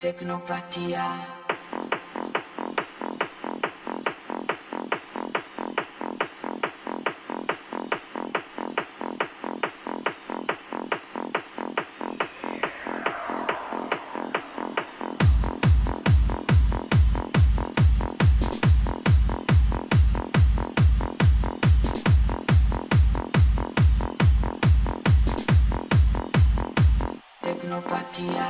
Tecnopatia. Tecnopatia.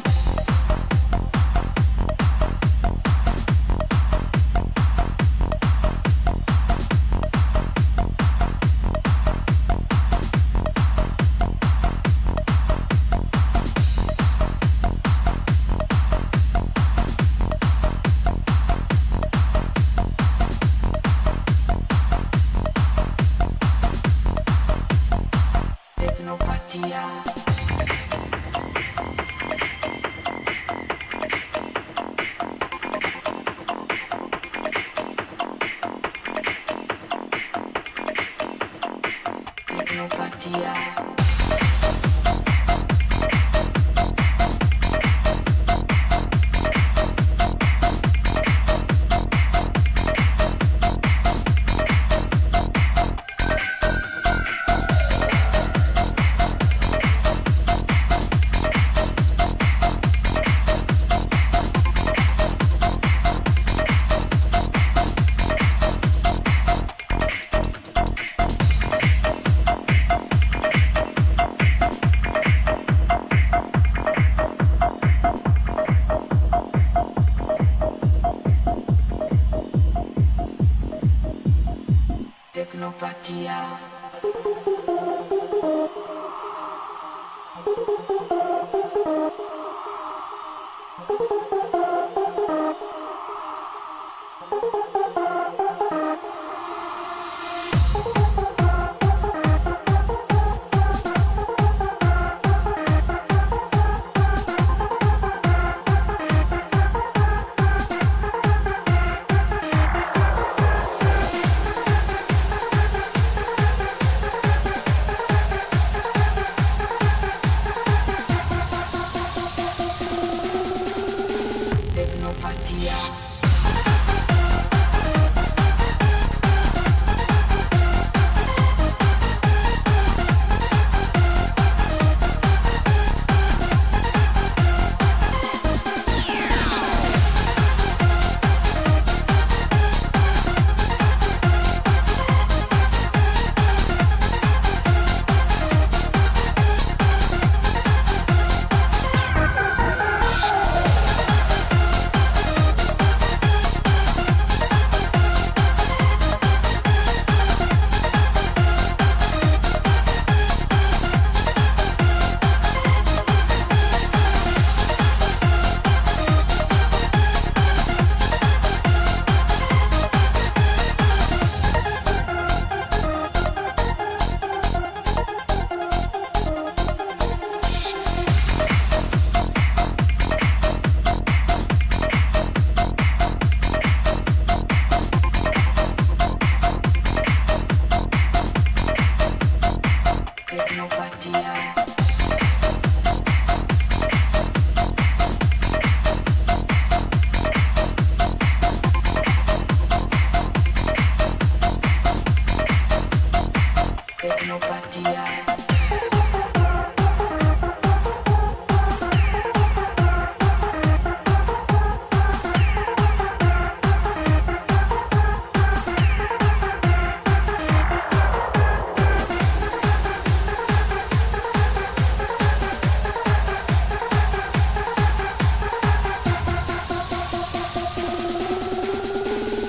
Tecnopatia.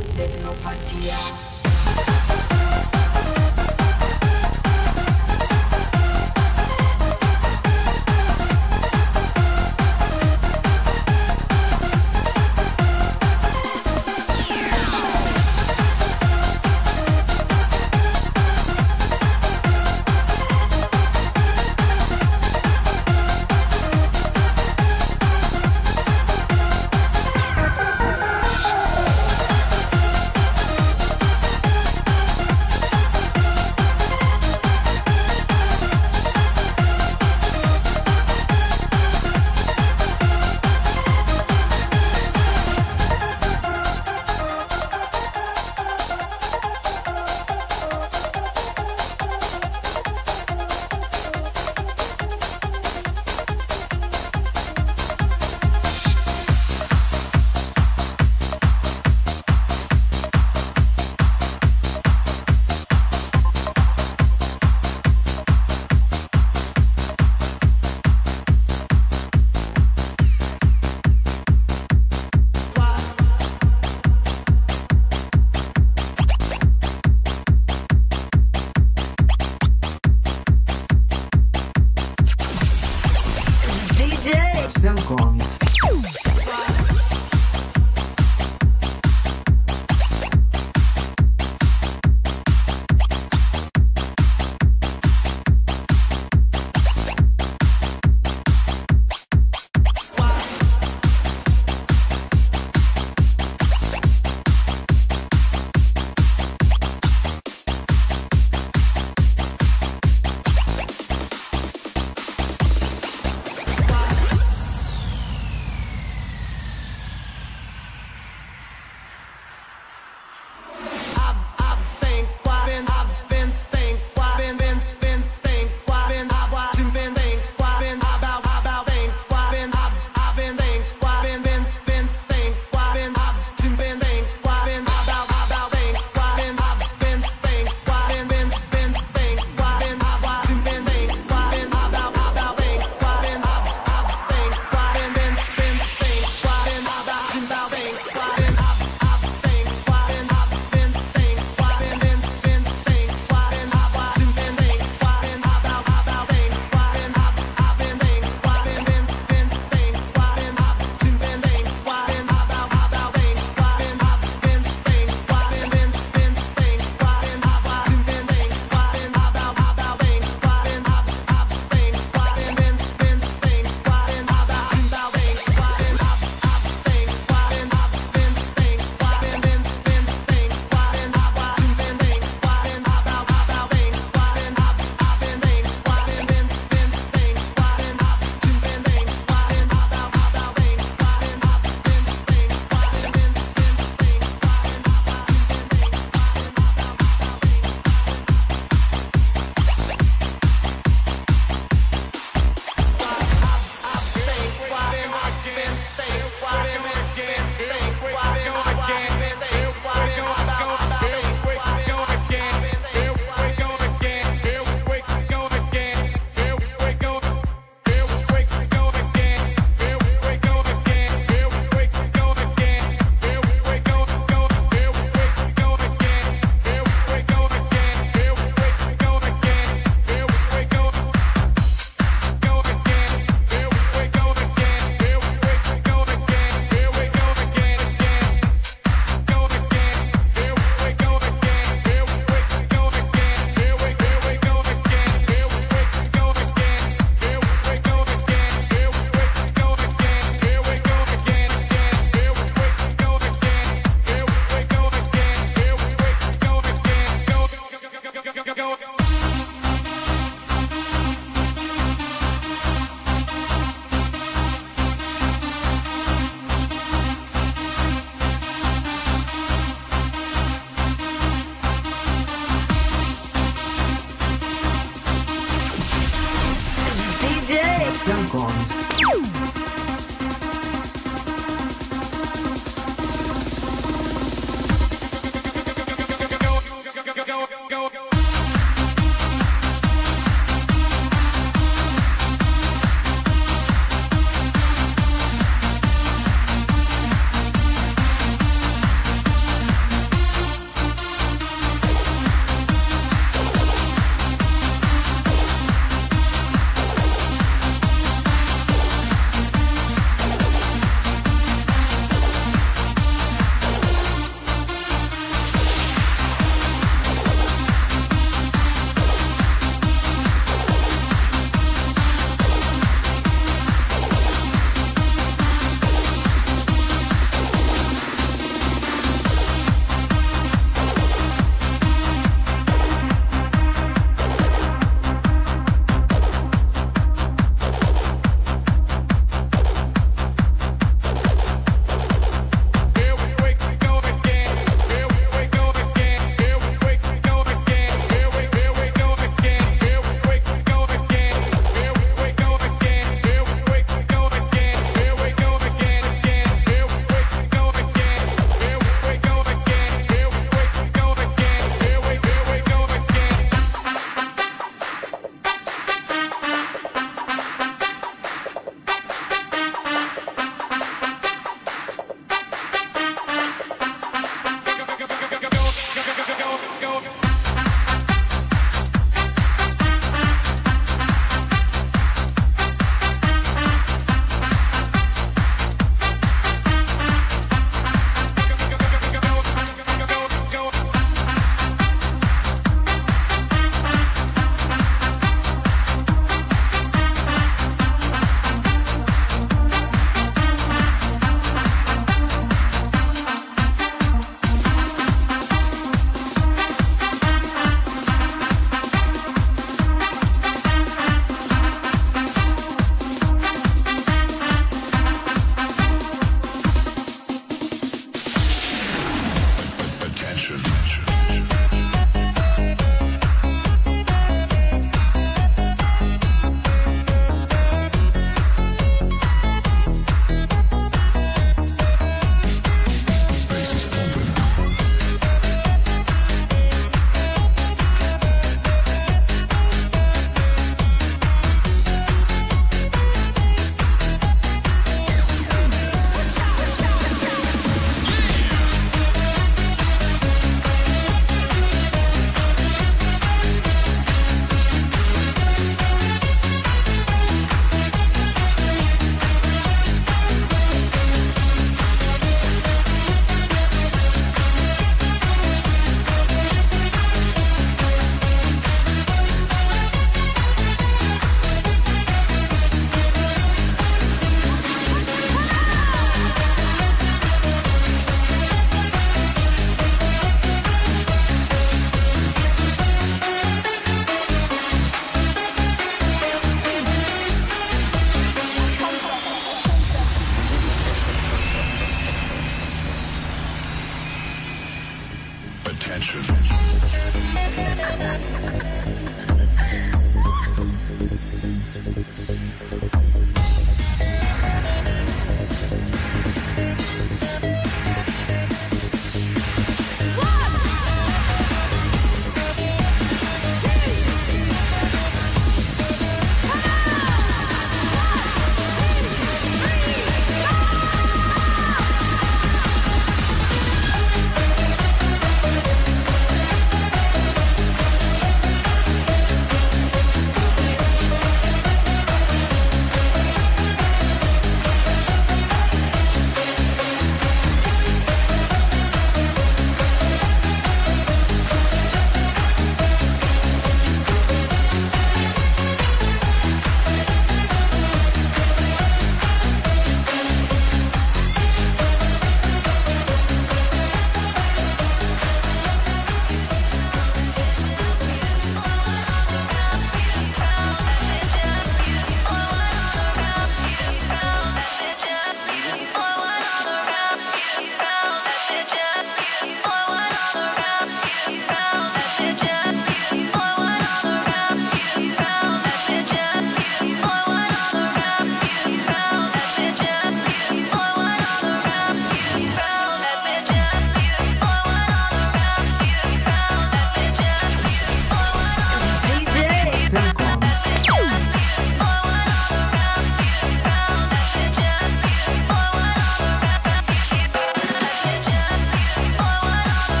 Tecnopatia. Gomes.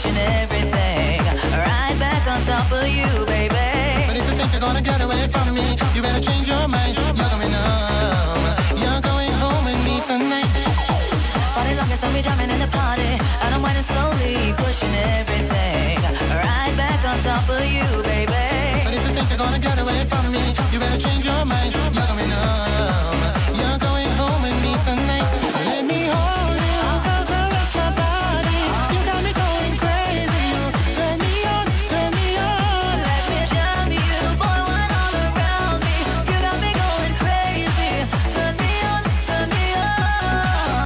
pushing everything right back on top of you, baby. But if you think you're gonna get away from me, you better change your mind. You're going home. You're going home with me tonight. For the longest I'll be jamming in the party, and I'm winding slowly, pushing everything right back on top of you, baby. But if you think you're gonna get away from me, you better change your mind. You're going home. You're going home with me tonight. Let me hold you, caress my body. You got me going crazy. You turn me on, turn me on. Let me jam you, boy, wine all around me. You got me going crazy. Turn me on, turn me on.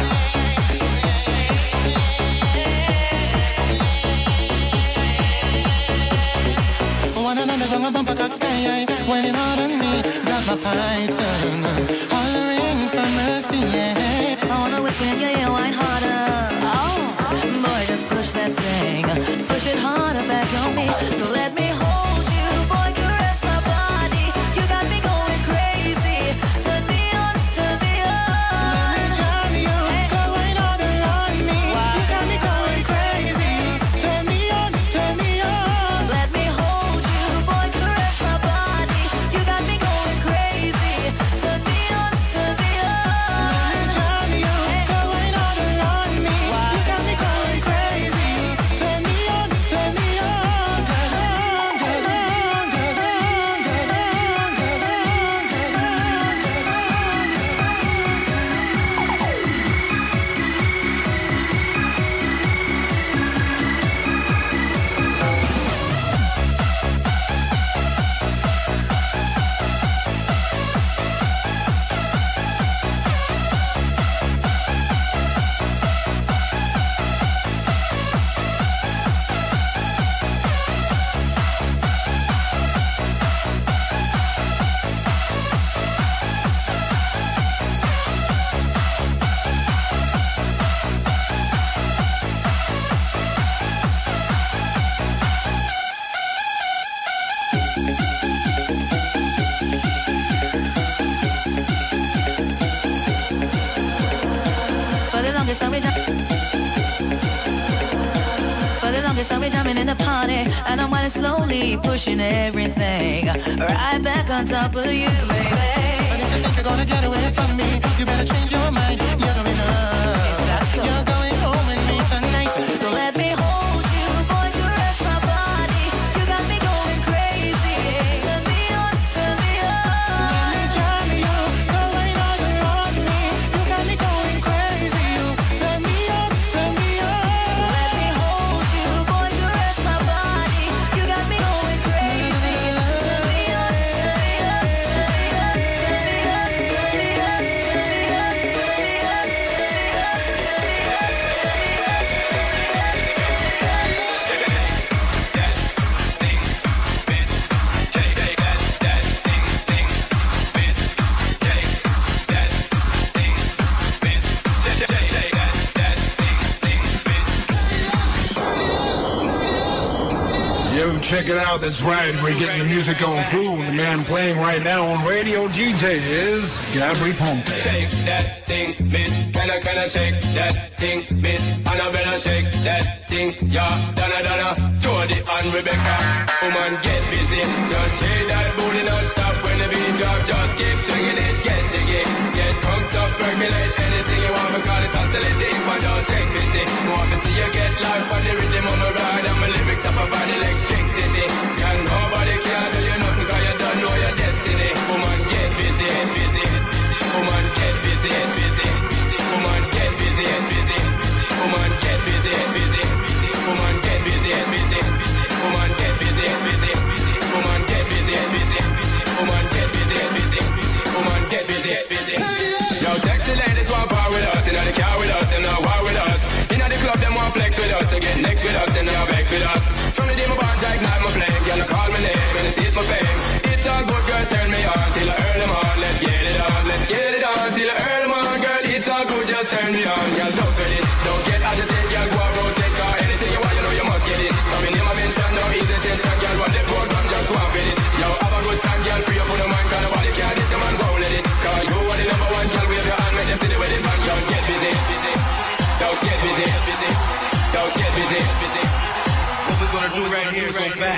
One another from a bumper cock sky, whining hard on me. Got my python, hollering for mercy, yeah. I wanna whisper in your ear, wine harder. Oh, boy, just push that thing. Push it harder back on me. So let me hold you, boy, caress my body. You got me going crazy. Turn me on, turn me on. Let me jam you, go wine harder on me. You got me going crazy. Turn me on, turn me on. Let me hold you, boy, caress my body. You got me going crazy. Turn me on, turn me on. Let me jam you, go wine harder on me. You got me going crazy. Turn me on, turn me on. Get on, get on, get on, get on, get on, get on, For the longest I'll be jamming in the party, and I'm whining slowly, pushing everything right back on top of you, baby. But if you think you're gonna get away from me, you better change your mind. You're going home. Is that so? You're going home with me tonight. So let me hold you, boy, caress my body. You got me going crazy. Turn me on, turn me on. Let me jam you, go wine harder on me. You got me going crazy. You turn me on, turn me on. So let me hold you, boy, caress my body. You got me going crazy. Turn me on, turn me on, turn me on, turn me on, turn me on, turn me on, turn me on, turn me Yo, check it out. That's right. We're getting the music going through. The man playing right now on Radio DJ is Gabri Ponte. Shake that thing, miss. Can I shake that thing, miss? Annabella shake that thing, yeah. Donna, Jody and Rebecca. Woman, get busy. Just shake that booty, not stop when the beat drop. Just keep swinging it, get jiggy. Get pumped up, percolate anything you want. Because it's hostility, but just take pity. Want to see you get life on the rhythm of my ride. And my lyrics up about electricity. Can nobody can do you nothing, cause you don't know your destiny. Woman, get busy, get busy. Woman, get busy, get busy. Woman, get busy, get busy. Woman, get busy, get busy. Woman, get busy, get busy. Woman, get busy, get busy. Woman, get busy, get busy. Woman, get busy, get busy. Woman, get busy, get busy. Yo, sexy ladies want power with us. Inna the car with us, them not war with us. Inna the club, them want flex with us. To get next with us, them not vex with us. From the day my bars ignite my flame, girl, I call my name and it is my fame. It's all good, girl, turn me on till I earn them on. Let's get it on, let's get it on till I earn them on, girl. It's all good, just turn me on, girl. Don't sweat it, don't get agitated, girl. Go and rotate, car. Anything you want, you know you must get it. Coming in my mention, no easy tension, girl. Run the program, just go and fit it. Yo, have a good time, girl. Free up on the mind, cause nobody can this, the man won't let it. Cause you are the number one, girl. Wave your hand, make them see the way this man, girl. Get busy, busy. Don't get busy, busy. Don't get busy, busy. go back.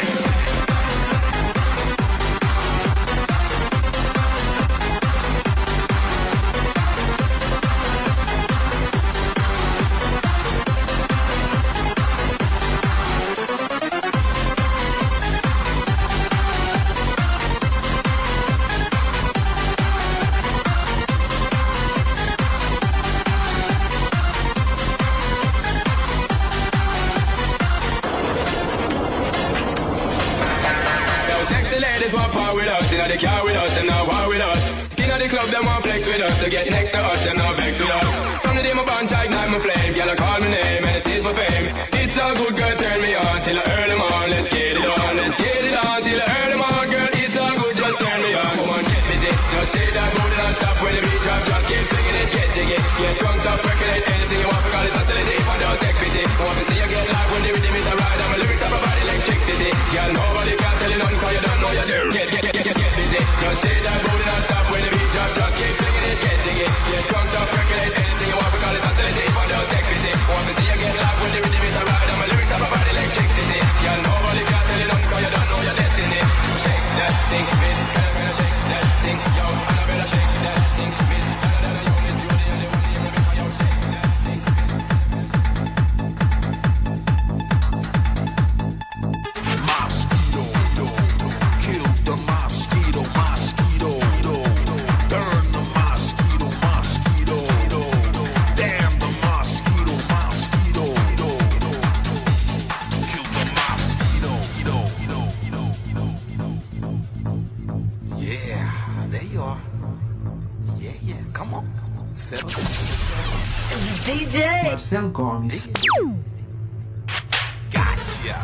Inna the car with us, them now war with us. Inna the club, them want flex with us. To get next to us, them now vex with us. From the day my band I ignite my flame, girl I call my name and it is my fame. It's a good girl, turn me on till I earn them on. Let's get it on, let's get it on till I earn them on, girl. It's a good, just turn me on. Come on, get busy, just shake that booty and stop when the beat drop. Just keep swinging it, get jiggy. Yeah, strong top, percolate anything you want for call it hostility. But don't take pity. I want to see you get live when the rhythm is a ride. I'm a lyrics up a body electricity. Girl, nobody can tell you nothing 'cause you don't know you do. Get busy. Just shake that booty and stop when the beat drop. Just keep swinging it, get jiggy. Yeah, strong top, percolate anything you want for call it hostility. But don't take pity. I want to see you get live when the rhythm is a ride. I'm a lyrics up a body electricity. Girl, nobody can tell you nothing 'cause you don't know your destiny. Shake that thing, miss. Can I shake that thing, yo? And I better shake that thing, miss. Yo, miss Judy, and the one you make, yo, shake that thing. Mosquito, kill the mosquito, mosquito, burn the mosquito, mosquito, damn the mosquito, mosquito, kill the mosquito, yeah, there you are, yeah, come on, settle. DJ Marcelo Gomes. Gotcha.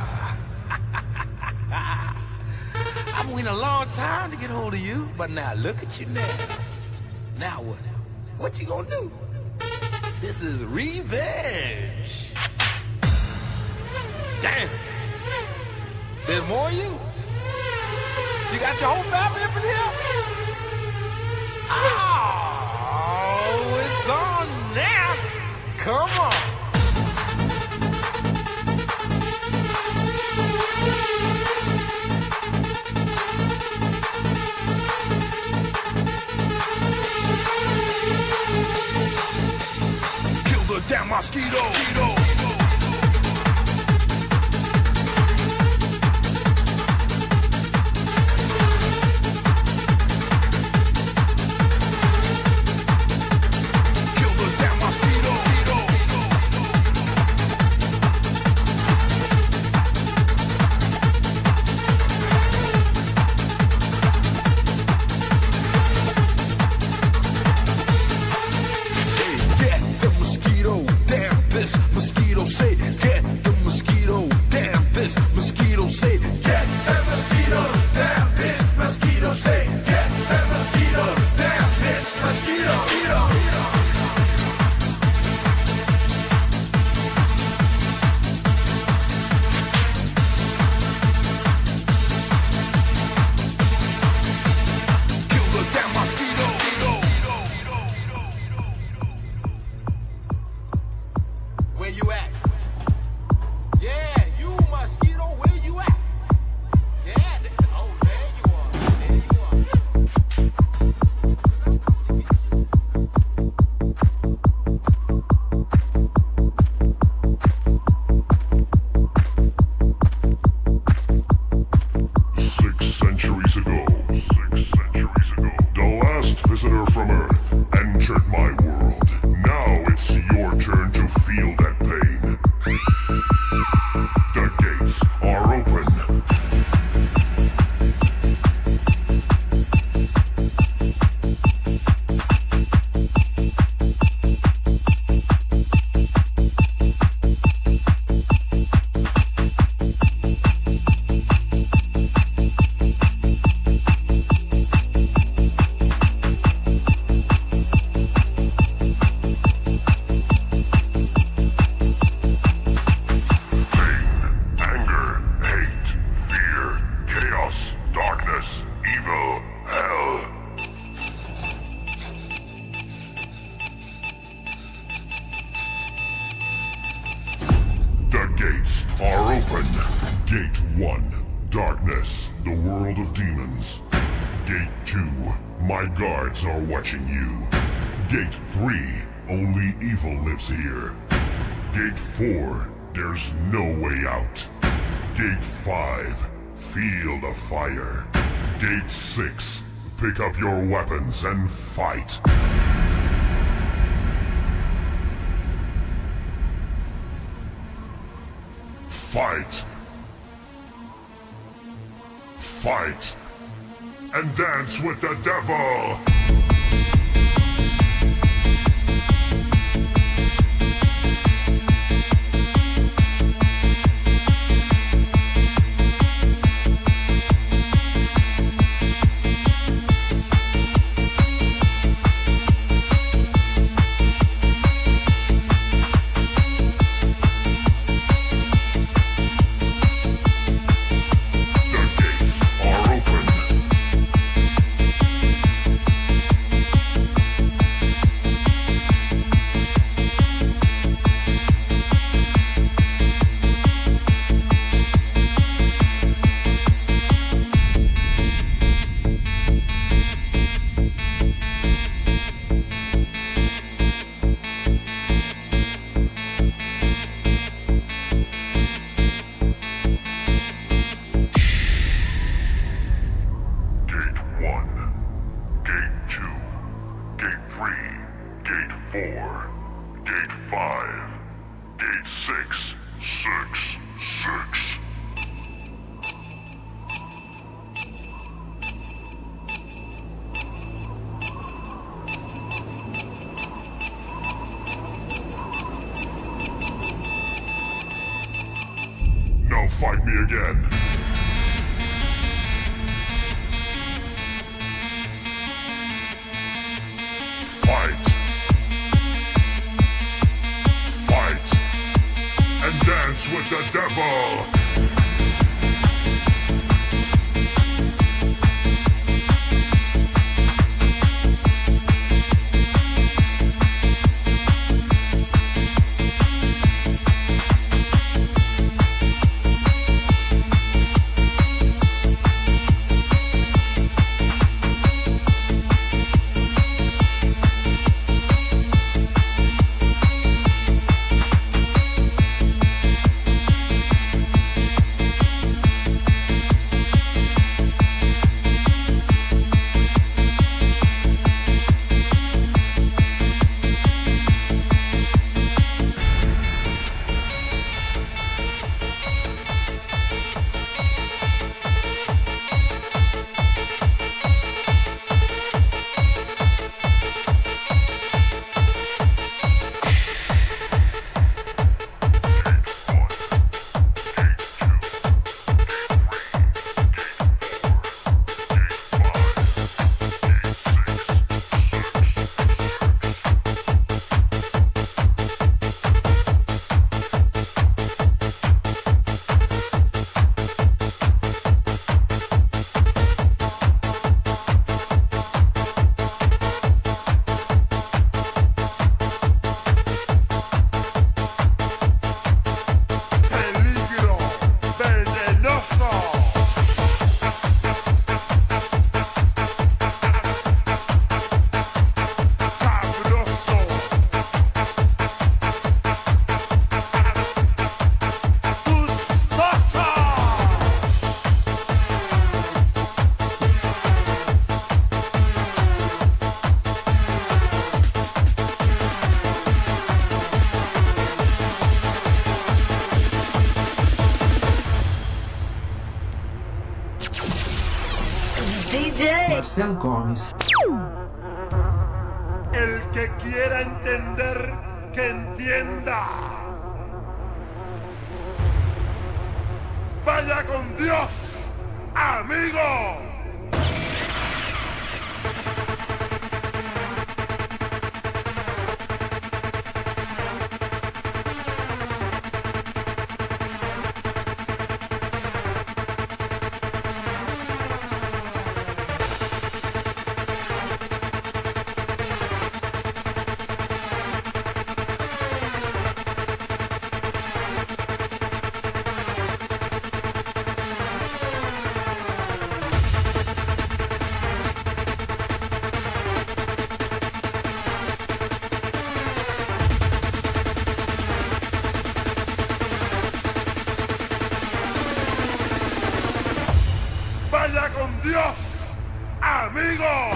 I've been waiting a long time to get hold of you, but now look at you now. Now what? What you gonna do? This is revenge. Damn. There's more of you? You got your whole family up in here? Oh, it's on now. Come on. Kill the damn mosquito. Kill the damn mosquito. Mosquito say, get the mosquito, damn this mosquito say, get the mosquito, damn this mosquito say, get the mosquito, damn this mosquito, kill the damn mosquito. Where you at? Yeah, you mosquito, where you at? Yeah, oh, there you are. There you are. 'Cause I'm coming to get you. Centuries ago, the last visitor from Earth entered my world. Now it's your turn to feel that pain. The gates are open. Gates are open. Gate 1, darkness, the world of demons. Gate 2, my guards are watching you. Gate 3, only evil lives here. Gate 4, there's no way out. Gate 5, feel the fire. Gate 6, pick up your weapons and fight. Fight. Fight. And dance with the devil. Fight me again. Fight. Fight. And dance with the devil. Marcelo Gomes. El que quiera entender, que entienda. Vaya con Dios, amigo. amigo.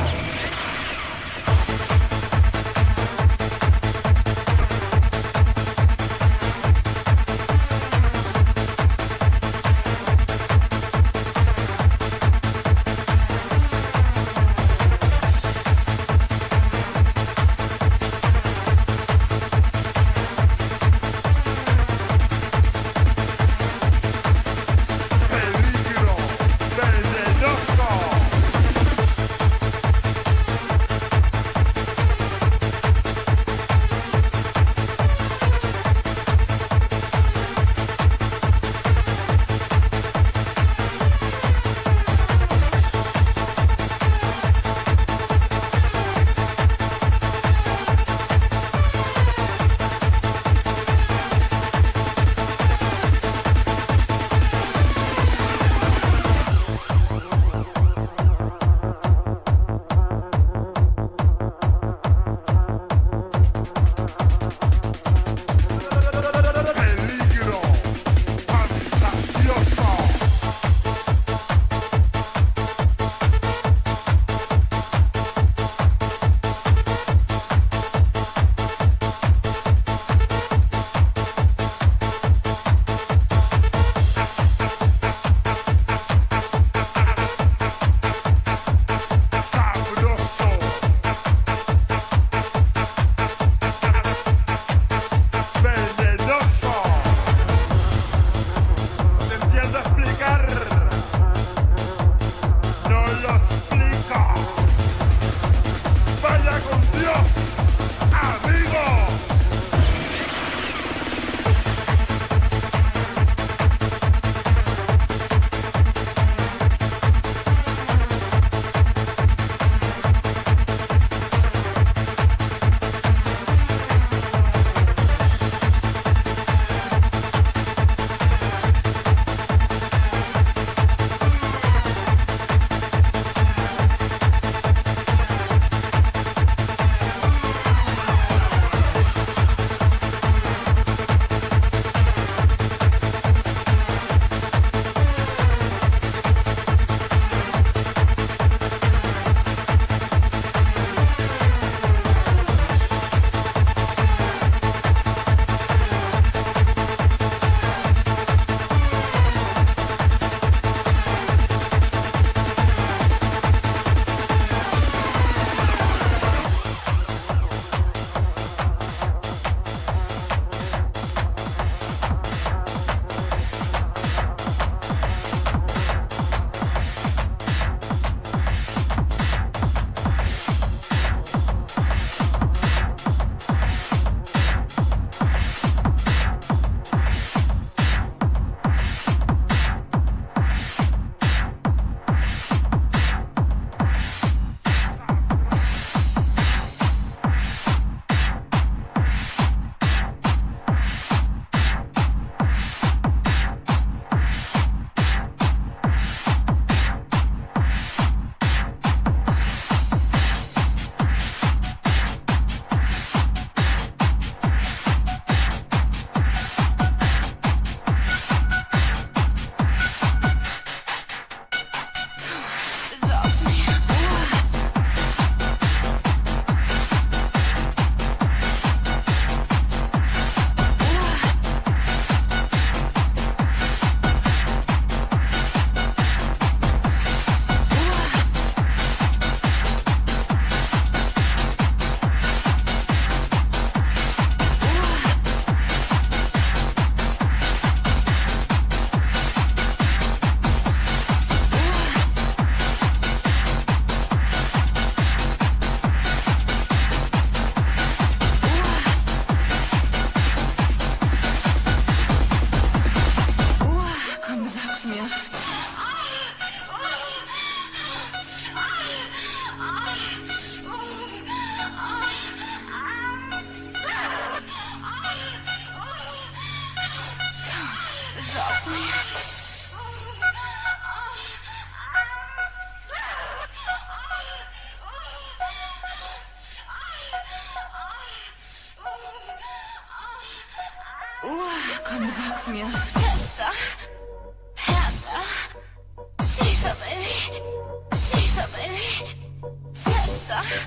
Komm, sag's mir. Fester, härter, tiefer, Baby. Tiefer, Baby.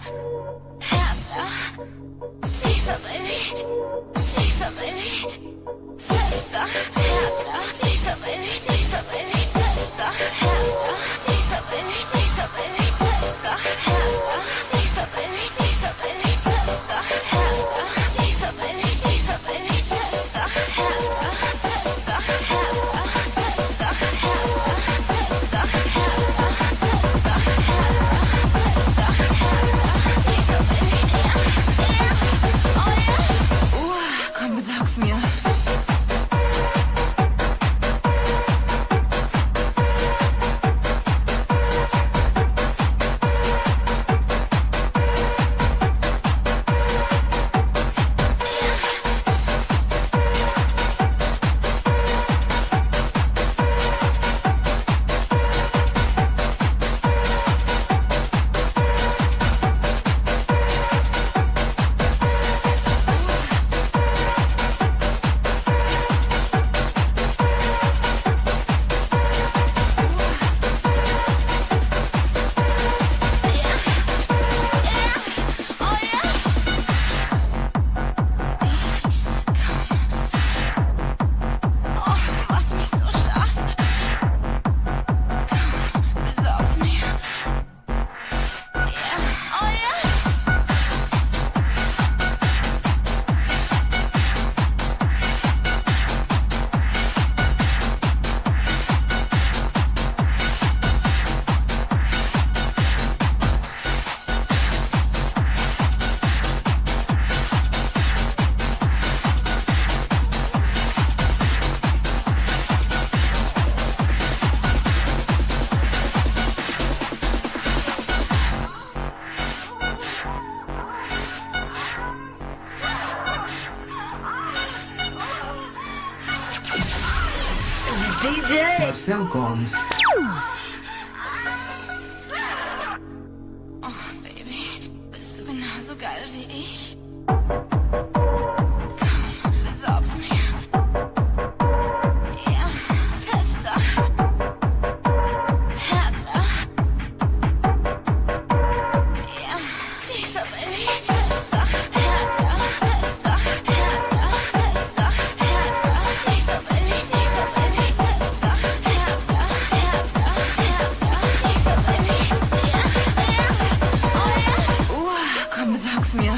DJ Marcelo Gomes. Oh, Baby, bist du genauso geil wie ich? Komm, besorg's mir. Ja, fester. Härter. Ja, tiefer, Baby. Fester, härter, fester, härter, fester, härter, tiefer, Baby, tiefer, Baby, fester, härter, härter, härter, tiefer, Baby. Ja, ja, oh ja. Komm, besorg's mir.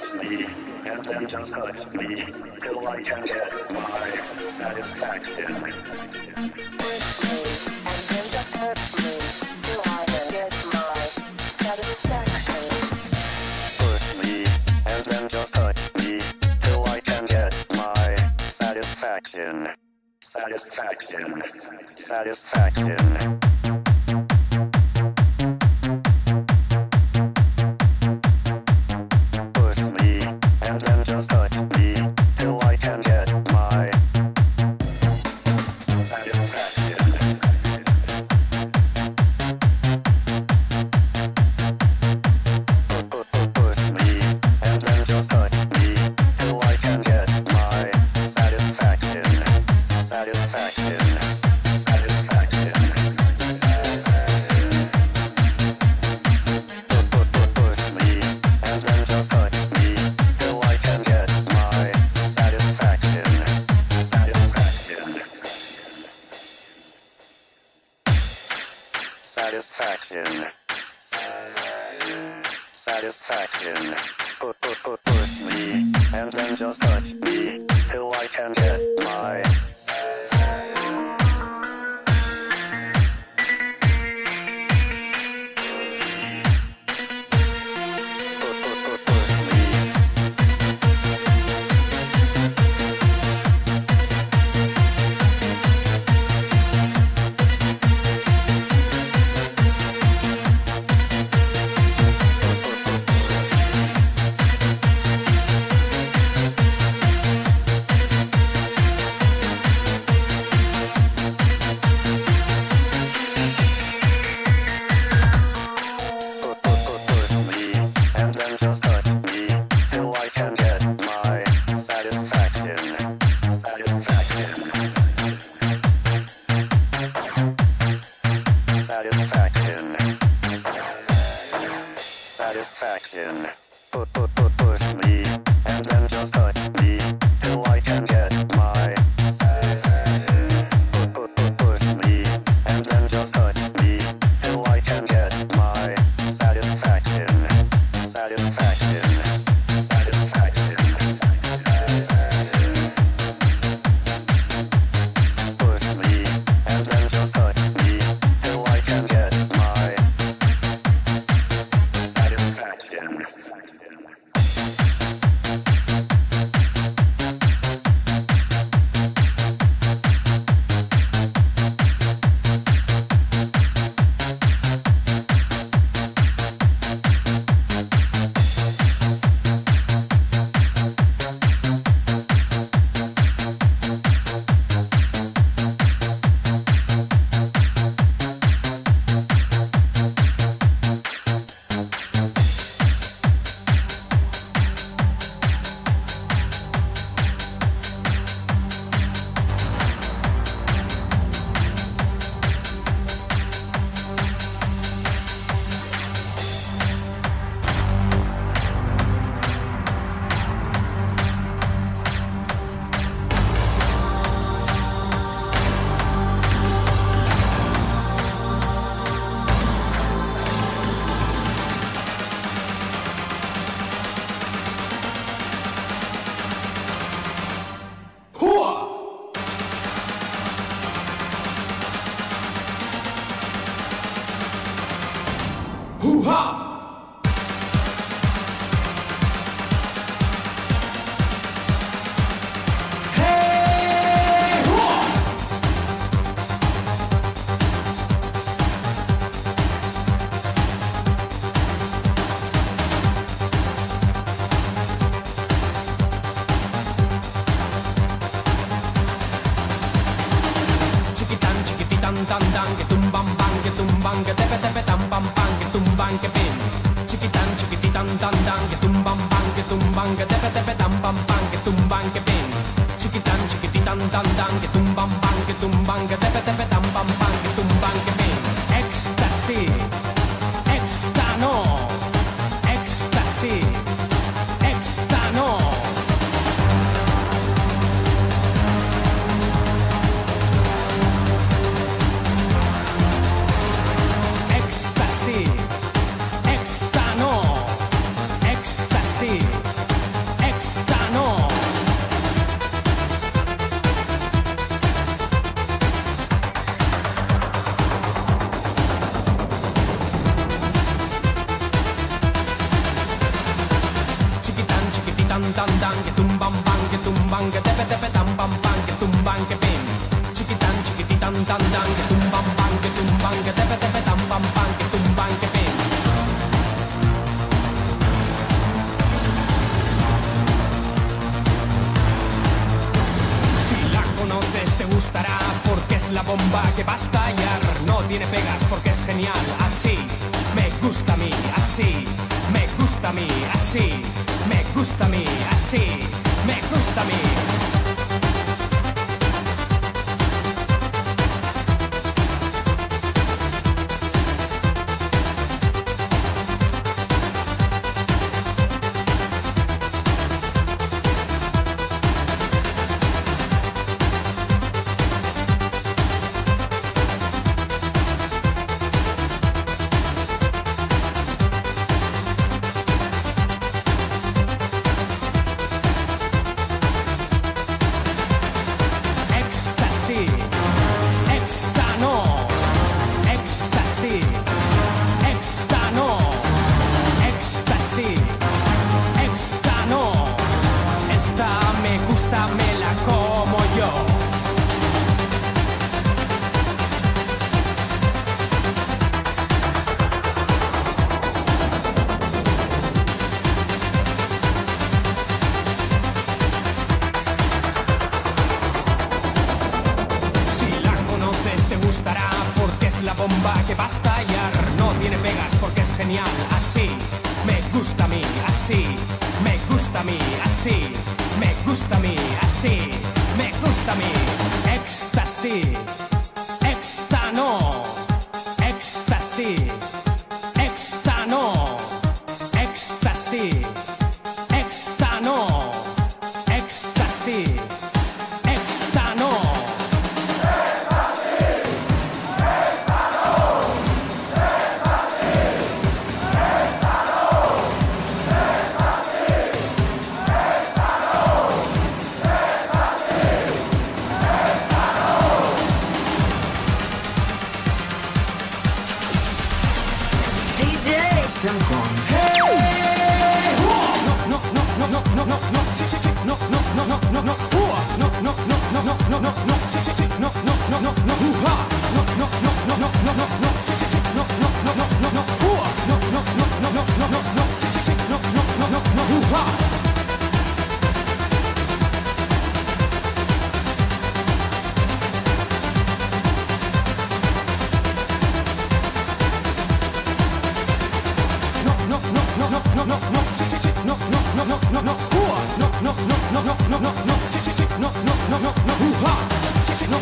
push me, and then just touch me, till I can get my satisfaction. Push me, and then just hurt me, till I can get my satisfaction. Push me, and then just touch me, till I can get my satisfaction. Satisfaction. Satisfaction. Push me, and then just touch me, till I can get my satisfaction. Push me, and then just touch me, till I can get my satisfaction. Satisfaction. Satisfaction. Push me, and then just touch me, till I can get my satisfaction. Satisfaction. Satisfaction. Satisfaction. Push me, and then just touch me, till I can get my satisfaction. Push me, and then just touch me, till I can get my push me, and then just touch me, till I can get my satisfaction. Satisfaction. Satisfaction. Push me, and then just touch me, till I can get my satisfaction. Ecstasy, extano, ecstasy, extano. Ecstasy, extano, ecstasy, tan tan tan, que tumban, que tepe tepe tan pam pam, que tumban, que pim. Chiquitan, chiquititan tan tan, que tumban, que tepe tepe tan pam pam, que tumban, que pim. Si la conoces te gustará porque es la bomba que va a estallar. No tiene pegas porque es genial, así me gusta a mí, así me gusta a mí, así me gusta a mí, así me gusta a mí. La bomba que va a estallar no tiene pegas porque es genial, así me gusta a mí, así me gusta a mí, así me gusta a mí, así me gusta a mí. Éxtasis, éxtano, éxtasis, éxtano, éxtasis, éxtano, éxtasis, éxtano.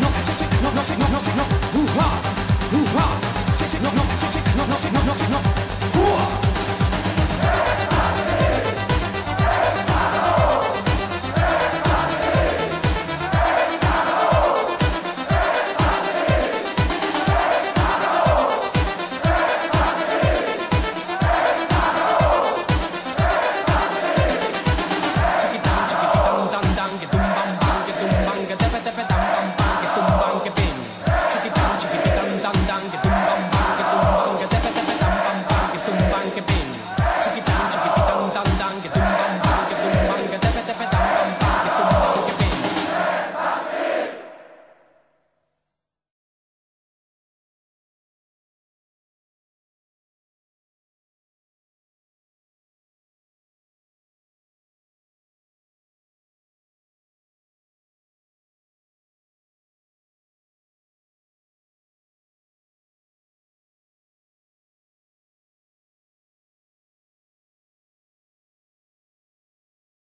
No.